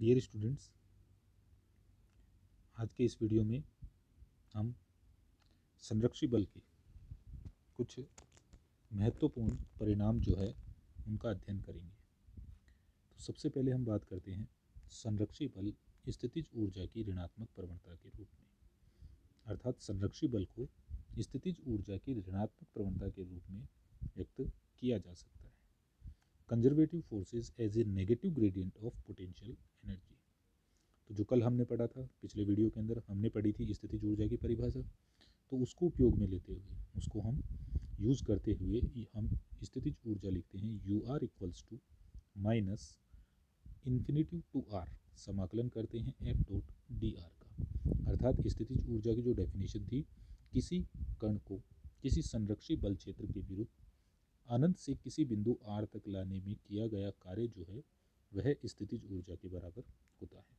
Dear students, आज के इस वीडियो में हम संरक्षी बल के कुछ महत्वपूर्ण परिणाम जो है उनका अध्ययन करेंगे। तो सबसे पहले हम बात करते हैं संरक्षी बल स्थितिज ऊर्जा की ऋणात्मक प्रवणता के रूप में, अर्थात संरक्षी बल को स्थितिज ऊर्जा की ऋणात्मक प्रवणता के रूप में व्यक्त किया जा सकता है। Conservative forces as a negative gradient of potential energy. तो जो कल हमने पढ़ा था, पिछले वीडियो के अंदर हमने पढ़ी थी स्थितिज ऊर्जा की परिभाषा, तो उसको उपयोग में लेते हुए, उसको हम यूज़ करते हुए हम स्थितिज ऊर्जा लिखते हैं U R equals to minus infinity to R, समाकलन करते हैं एफ डॉट डी आर का। अर्थात स्थितिज ऊर्जा की जो डेफिनेशन थी, किसी कण को किसी संरक्षी बल क्षेत्र के विरुद्ध अनंत से किसी बिंदु आर तक लाने में किया गया कार्य जो है वह स्थितिज ऊर्जा के बराबर होता है।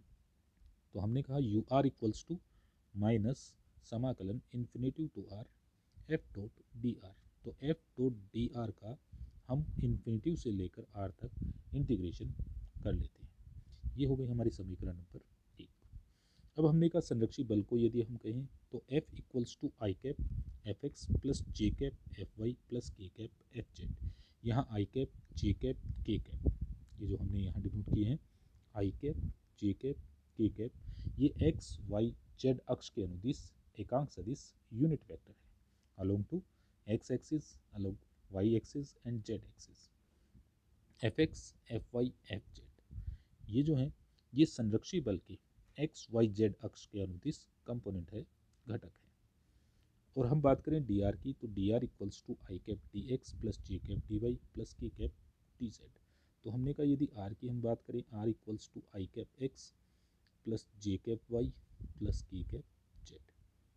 तो हमने कहा U R equals to minus समाकलन infinity to R F dot D R. तो एफ डॉट डी आर का हम इन्फिनिटी से लेकर आर तक इंटीग्रेशन कर लेते हैं। ये हो गई हमारी समीकरण नंबर 1। अब हमने कहा संरक्षी बल को यदि हम कहें तो F equals to I cap F X plus J cap F Y plus K cap F Z. यहाँ I cap, J cap, K cap, ये जो हमने यहाँ डिनोट किए हैं, I cap, J cap, K cap, ये एक्स वाई जेड अक्ष के अनुदिश एकांक सदिश यूनिट वेक्टर है along to X axis, along Y axis and Z axis. F X, F Y, F Z ये जो हैं ये संरक्षी बल के एक्स वाई जेड अक्ष के अनुदिश कंपोनेंट है, घटक है। और हम बात करें डी आर की, तो D R equals to I cap D X plus J cap D Y plus K cap D Z. तो हमने कहा यदि आर की हम बात करें, R equals to I cap X plus J cap Y plus K cap Z.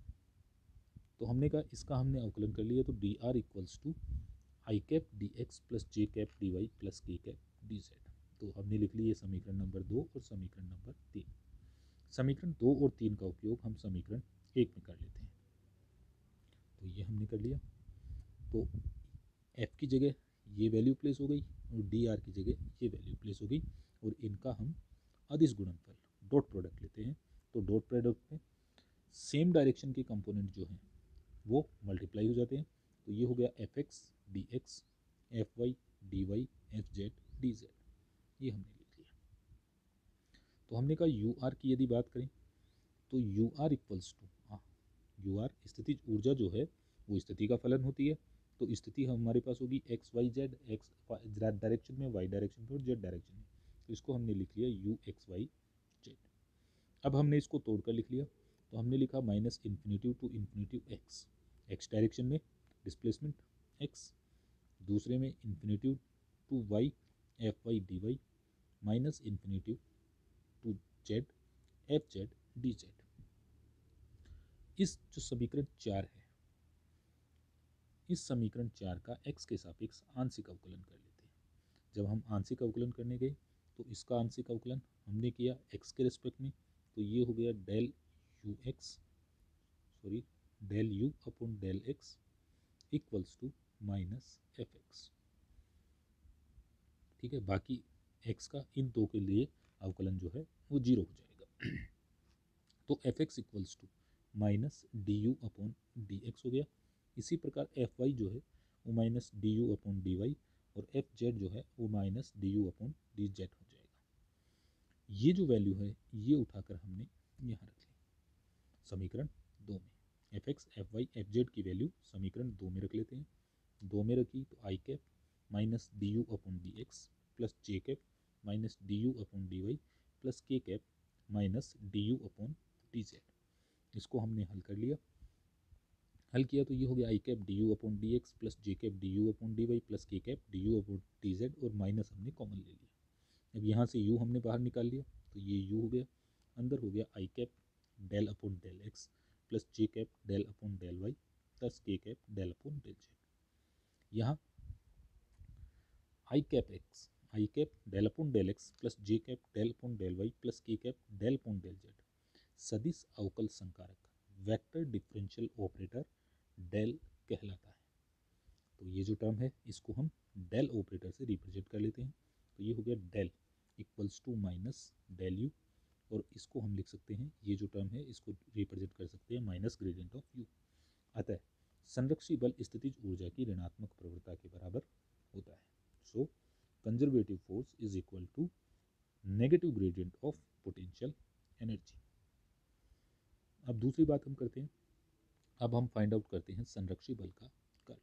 तो हमने कहा इसका हमने अवकलन कर लिया, तो D R equals to I cap D X plus J cap D Y plus K cap D Z. तो हमने लिख लिया समीकरण नंबर 2 और समीकरण नंबर 3। समीकरण 2 और 3 का उपयोग हम समीकरण 1 में कर लेते हैं। तो ये हमने कर लिया, तो एफ की जगह ये वैल्यू प्लेस हो गई और डी आर की जगह ये वैल्यू प्लेस हो गई, और इनका हम अदिश गुणनफल डॉट प्रोडक्ट लेते हैं। तो डॉट प्रोडक्ट में सेम डायरेक्शन के कंपोनेंट जो हैं वो मल्टीप्लाई हो जाते हैं। तो ये हो गया F X D X, F Y D Y, F Z D Z, ये हमने लिख लिया। तो हमने कहा यू आर की यदि बात करें तो U R equals to, U R स्थितिज ऊर्जा जो है वो स्थिति का फलन होती है। तो स्थिति हमारे पास होगी X Y Z, X direction में, वाई डायरेक्शन में और जेड डायरेक्शन में। तो इसको हमने लिख लिया यू एक्स वाई जेड। अब हमने इसको तोड़कर लिख लिया, तो हमने लिखा minus infinity to infinity X, X direction में डिस्प्लेसमेंट एक्स, दूसरे में infinity to Y F Y D Y minus infinity to Z F Z D Z. इस जो समीकरण 4 है, इस समीकरण 4 का x के सापेक्ष आंशिक अवकलन कर लेते हैं। जब हम आंशिक अवकलन करने गए तो इसका आंशिक अवकलन हमने किया x के रिस्पेक्ट में, तो ये हो गया del U X, sorry del U upon del X equals to minus F X. ठीक है, बाकी x का इन दो के लिए अवकलन जो है वो 0 हो जाएगा। तो F X equals to minus D U upon D X हो गया। इसी प्रकार एफ वाई जो है वो minus D U upon D Y, और एफ जेड जो है वो minus D U upon D Z हो जाएगा। ये जो वैल्यू है ये उठाकर हमने यहाँ रख ली समीकरण 2 में। F X, F Y, F Z की वैल्यू समीकरण 2 में रख लेते हैं। 2 में रखी तो I cap minus D U upon D X plus J cap minus D U upon D Y plus K cap minus D U upon D Z. इसको हमने हल कर लिया, हल किया तो ये हो गया I cap D U upon D X plus J cap D U upon D Y plus K cap D U upon D Z, और माइनस हमने कॉमन ले लिया। अब यहाँ से यू हमने बाहर निकाल लिया, तो ये यू हो गया, अंदर हो गया I cap del upon del X plus J cap del upon del Y plus K cap del upon del Z. यहाँ I cap X, I cap del upon del X plus J cap del upon del Y plus K cap del upon del Z सदिश अवकल संकारक vector differential operator del कहलाता है। तो ये जो term है इसको हम डेल ऑपरेटर से रिप्रेजेंट कर लेते हैं। तो ये हो गया del equals to minus del U, और इसको हम लिख सकते हैं, ये जो टर्म है इसको रिप्रेजेंट कर सकते हैं माइनस ग्रेडियंट ऑफ यू। अतः संरक्षी बल स्थितिज ऊर्जा की ऋणात्मक प्रवणता के बराबर होता है। So conservative force is equal to negative gradient of potential energy. अब दूसरी बात हम करते हैं, अब हम फाइंड आउट करते हैं संरक्षी बल का curl,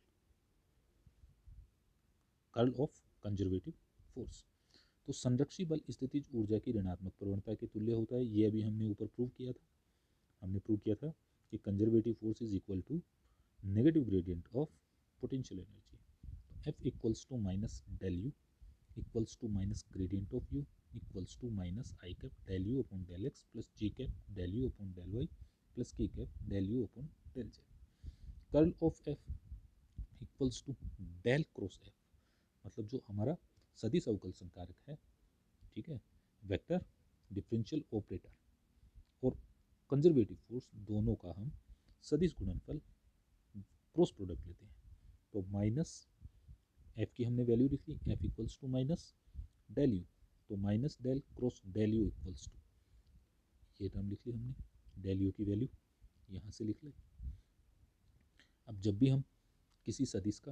curl of conservative force. तो संरक्षी बल स्थितिज ऊर्जा की ऋणात्मक प्रवणता के तुल्य होता है। ये अभी हमने ऊपर प्रूव किया था, हमने प्रूव किया था कि conservative force is equal to negative gradient of potential energy. F equals to minus del U equals to minus gradient of U equals to minus I cap del U upon del X plus J cap del U upon del Y plus K cap del U upon del Z. Curl of F equals to del cross F, मतलब जो हमारा सदिश अवकल संकारक है, ठीक है, vector differential operator और कंजर्वेटिव फोर्स दोनों का हम सदिश गुणनफल क्रॉस प्रोडक्ट लेते हैं। तो माइनस एफ की हमने वैल्यू लिख ली, F equals to minus del U, तो minus del cross del U equals to, ये टर्म लिख ली हमने, डेल यू की वैल्यू यहाँ से लिख ली। अब जब भी हम किसी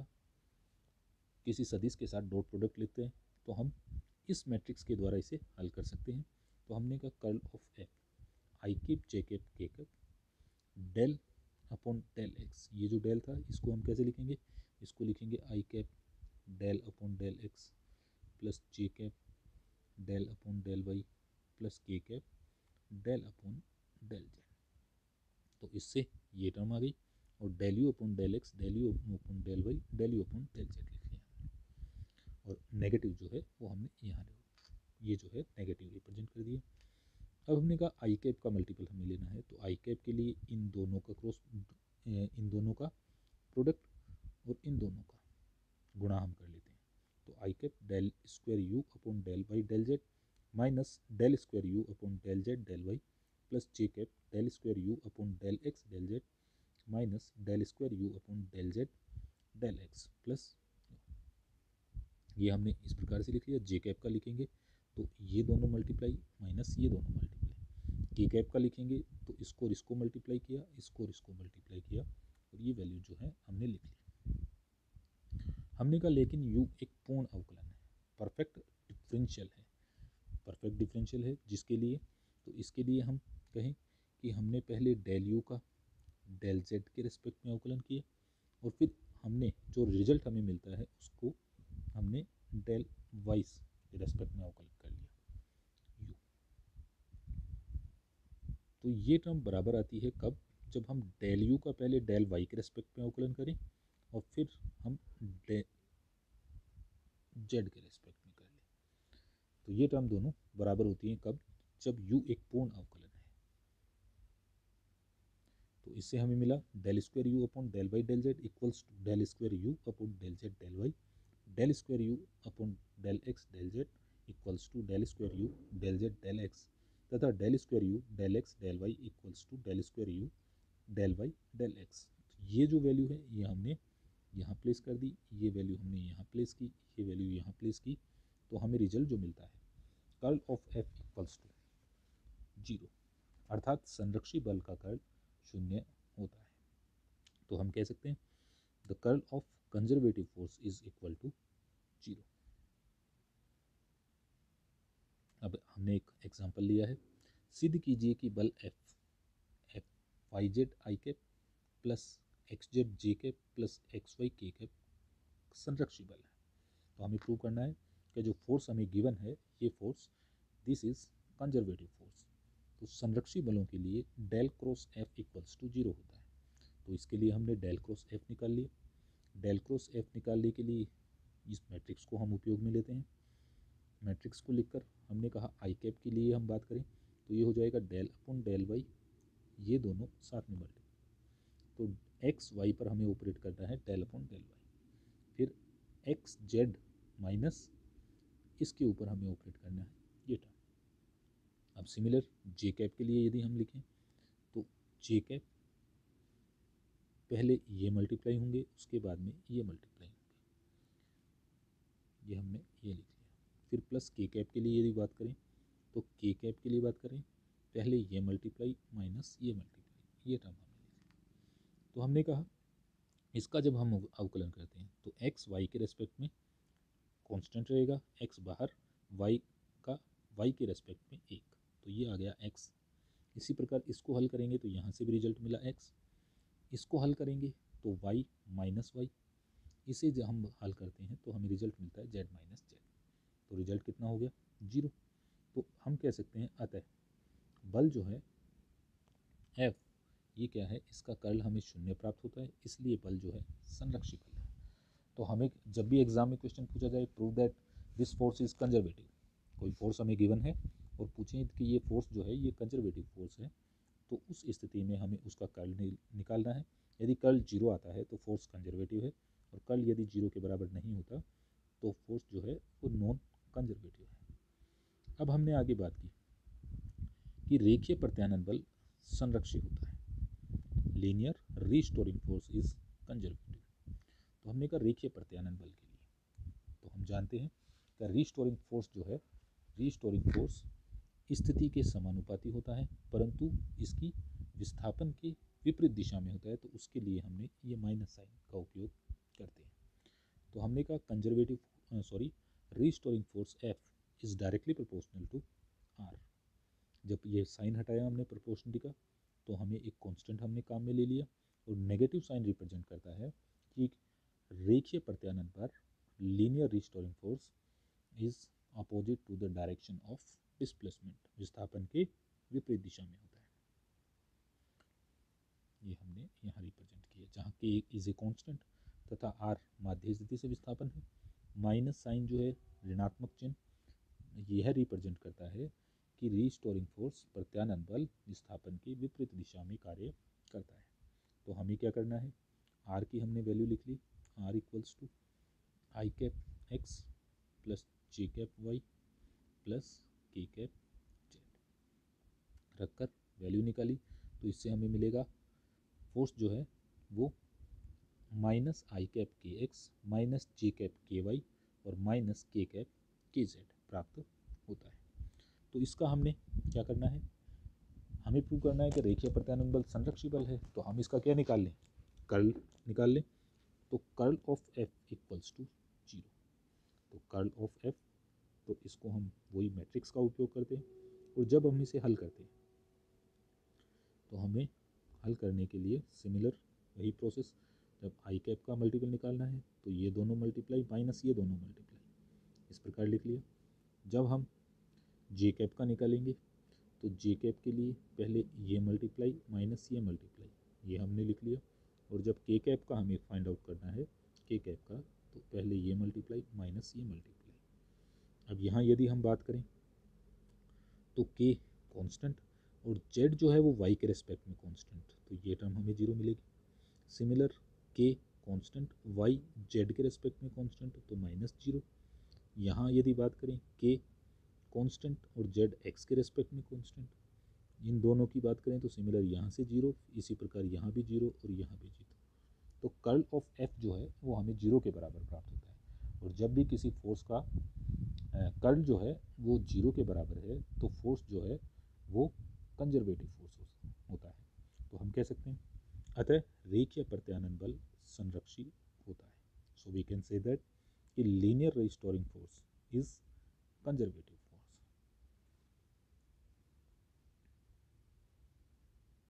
सदिश के साथ डॉट प्रोडक्ट लेते हैं तो हम इस मैट्रिक्स के द्वारा इसे हल कर सकते हैं। तो हमने कहा curl of F I cap J cap K cap del upon del X, ये जो डेल था इसको हम कैसे लिखेंगे, इसको लिखेंगे I cap del upon del X plus J cap del upon del Y plus K cap del upon del Z. तो इससे ये टर्म आ गई, और del U upon del X del U upon del Y del U upon del Z लिख लिया, और negative जो है वो हमने यहाँ ये जो है नेगेटिव रिप्रेजेंट कर दिया। अब हमने कहा आई कैप का मल्टीपल हमें लेना है, तो आई कैप के लिए इन दोनों का प्रोडक्ट और इन दोनों का गुणा हम कर लेते हैं। तो I cap del square U upon del Y del Z minus del square U upon del Z del Y plus J cap del square U upon del X del Z minus del square U upon del Z del X plus, ये हमने इस प्रकार से लिख लिया। जे cap का लिखेंगे तो ये दोनों मल्टीप्लाई माइनस ये दोनों मल्टीप्लाई, के कैप का लिखेंगे तो इसको और इसको मल्टीप्लाई किया, इसको और इसको मल्टीप्लाई किया, और ये वैल्यू जो है हमने लिख ली। हमने कहा लेकिन u एक पूर्ण अवकलन है, परफेक्ट डिफरेंशियल है जिसके लिए, तो इसके लिए हम कहें कि हमने पहले डेल यू का डेल जेड के रिस्पेक्ट में अवकलन किया, और फिर हमने जो रिजल्ट हमें मिलता है उसको हमने डेल वाई के रेस्पेक्ट में अवकलन कर लिया u। तो ये टर्म बराबर आती है कब, जब हम डेल यू का पहले डेल वाई के रेस्पेक्ट में अवकलन करें और फिर हम जेड के रेस्पेक्ट में कर लें। तो ये टर्म दोनों बराबर होती हैं कब, जब u एक पूर्ण अवकलन है। तो इससे हमें मिला del square U upon del Y del Z equals to del square U upon del Z del Y del square U upon del X del Z equals to del square U del Z del X, तथा del square U del X del Y equals to del square U del Y del X. ये जो value है ये हमने यहाँ place कर दी, ये value हमने यहाँ प्लेस की, ये वैल्यू यहाँ प्लेस की, तो हमें रिजल्ट जो मिलता है curl of F equals to 0, अर्थात संरक्षी बल का कर्ल 0 होता है। तो हम कह सकते हैं the curl of conservative force is equal to 0। अब हमने एक एग्जांपल लिया है, सिद्ध कीजिए कि बल F Y Z I cap plus X Z J cap plus X Y K cap संरक्षी बल है। तो हमें प्रूव करना है कि जो फोर्स हमें गिवन है ये force this is conservative force. तो संरक्षी बलों के लिए del cross F equals to 0 होता है। तो इसके लिए हमने डेल क्रॉस एफ निकाल लिया। डेल क्रॉस एफ निकालने के लिए इस मैट्रिक्स को हम उपयोग में लेते हैं। मैट्रिक्स को लिखकर हमने कहा आई कैप के लिए हम बात करें तो ये हो जाएगा डेल अपॉन डेल वाई, ये दोनों साथ में मल्टीप्लाई, तो एक्स वाई पर हमें ऑपरेट करना है डेल अपॉन डेल वाई, फिर एक्स जेड माइनस इसके ऊपर हमें ऑपरेट करना है ये टर्म। अब सिमिलर जे कैप के लिए यदि हम लिखें तो जे कैप पहले ये मल्टीप्लाई होंगे उसके बाद में ये मल्टीप्लाई होंगे, ये हमने ये लिख लिया। फिर प्लस के कैप के लिए यदि बात करें तो के कैप के लिए बात करें, पहले ये मल्टीप्लाई माइनस ये मल्टीप्लाई, ये टर्म हमने लिखी। तो हमने कहा इसका जब हम अवकलन करते हैं तो एक्स वाई के रेस्पेक्ट में कांस्टेंट रहेगा, एक्स बाहर, वाई का वाई के रेस्पेक्ट में 1, तो ये आ गया एक्स। इसी प्रकार इसको हल करेंगे तो यहाँ से भी रिजल्ट मिला एक्स, इसको हल करेंगे तो वाई माइनस वाई, इसे जब हम हल करते हैं तो हमें रिजल्ट मिलता है जेड माइनस जेड, तो रिजल्ट कितना हो गया 0। तो हम कह सकते हैं अतः बल जो है एफ, ये क्या है, इसका कर्ल हमें 0 प्राप्त होता है, इसलिए बल जो है संरक्षी बल है। तो हमें जब भी एग्जाम में क्वेश्चन पूछा जाए prove that this force is conservative, कोई फोर्स हमें गिवन है और पूछें कि ये फोर्स जो है ये कंजर्वेटिव फोर्स है, तो उस स्थिति में हमें उसका कर्ल निकालना है। यदि कर्ल 0 आता है तो फोर्स कंजर्वेटिव है, और कर्ल यदि 0 के बराबर नहीं होता तो फोर्स जो है वो नॉन कंजर्वेटिव है। अब हमने आगे बात की कि रेखीय प्रत्यानयन बल संरक्षी होता है, linear restoring force is conservative. तो हमने कहा रेखीय प्रत्यानयन बल के लिए तो हम जानते हैं कि रीस्टोरिंग फोर्स जो है, रीस्टोरिंग फोर्स स्थिति के समानुपाती होता है, परंतु इसकी विस्थापन के विपरीत दिशा में होता है, तो उसके लिए हमने ये माइनस साइन का उपयोग करते हैं। तो हमने कहा conservative restoring force F is directly proportional to R. जब ये साइन हटाया हमने प्रोपोर्शनलिटी का तो हमें एक कांस्टेंट हमने काम में ले लिया, और नेगेटिव साइन रिप्रेजेंट करता है कि रेखीय प्रत्यानयन पर linear restoring force is opposite to the direction of displacement, विस्थापन के विपरीत दिशा में होता है। ये हमने यहाँ रिप्रेजेंट किया, जहाँ के इज ए कांस्टेंट तथा आर माध्य स्थिति से विस्थापन है। माइनस साइन जो है ऋणात्मक चिन्ह, यह रिप्रेजेंट करता है कि रीस्टोरिंग फोर्स प्रत्यानयन बल विस्थापन की विपरीत दिशा में कार्य करता है। तो हमें क्या करना है, आर की हमने वैल्यू लिख ली, R equals to I cap X plus J cap Y plus K cap Z रखकर वैल्यू निकाली, तो इससे हमें मिलेगा फोर्स जो है वो minus I cap K X minus J cap K Y और minus K cap K Z प्राप्त होता है। तो इसका हमने क्या करना है, हमें प्रूव करना है कि रेखीय प्रत्यानयन बल संरक्षी बल है, तो हम इसका क्या निकाल लें, कर्ल निकाल लें। तो curl of F equals to 0। तो कर्ल ऑफ एफ, तो इसको हम वही मैट्रिक्स का उपयोग करते हैं, और जब हम इसे हल करते हैं तो हमें हल करने के लिए सिमिलर वही प्रोसेस, जब आई कैप का मल्टीपल निकालना है तो ये दोनों मल्टीप्लाई माइनस ये दोनों मल्टीप्लाई, इस प्रकार लिख लिया। जब हम जे कैप का निकालेंगे तो जे कैप के लिए पहले ये मल्टीप्लाई माइनस ये मल्टीप्लाई, ये हमने लिख लिया। और जब के कैप का हमें फाइंड आउट करना है के कैप का, तो पहले ये मल्टीप्लाई माइनस ये मल्टीप्लाई। अब यहाँ यदि हम बात करें तो के कांस्टेंट और जेड जो है वो वाई के रेस्पेक्ट में कांस्टेंट, तो ये टर्म हमें 0 मिलेगी। Similar K constant Y Z के रेस्पेक्ट में कांस्टेंट, तो -0। यहाँ यदि बात करें के कांस्टेंट और जेड एक्स के रेस्पेक्ट में कांस्टेंट, इन दोनों की बात करें तो सिमिलर यहाँ से 0, इसी प्रकार यहाँ भी 0 और यहाँ भी 0। तो कर्ल ऑफ एफ जो है वो हमें 0 के बराबर प्राप्त होता है, और जब भी किसी फोर्स का कर्ल जो है वो 0 के बराबर है तो फोर्स जो है वो कंजर्वेटिव फोर्स होता है। तो हम कह सकते हैं अतः रेखीय प्रत्यानयन बल संरक्षी होता है। So we can say that कि linear restoring force is conservative.